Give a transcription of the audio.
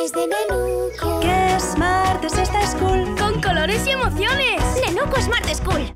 Es de Nenuco. ¡Qué smart es esta school! ¡Con colores y emociones! Nenuco Smart School.